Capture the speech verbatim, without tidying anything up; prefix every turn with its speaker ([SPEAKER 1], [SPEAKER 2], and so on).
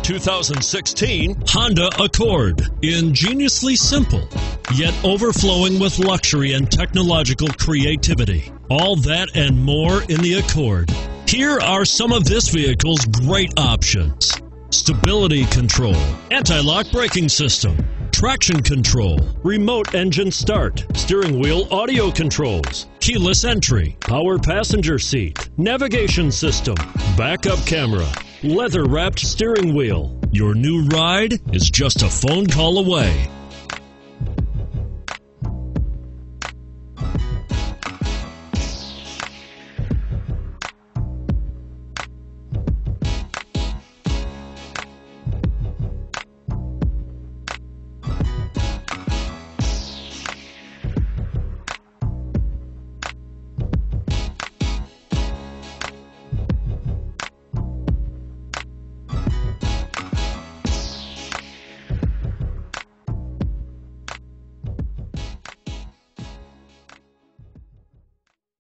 [SPEAKER 1] two thousand sixteen Honda Accord. Ingeniously simple, yet overflowing with luxury and technological creativity. All that and more in the Accord. Here are some of this vehicle's great options: stability control, anti-lock braking system, traction control, remote engine start, steering wheel audio controls, keyless entry, power passenger seat, navigation system, backup camera, leather-wrapped steering wheel. Your new ride is just a phone call away.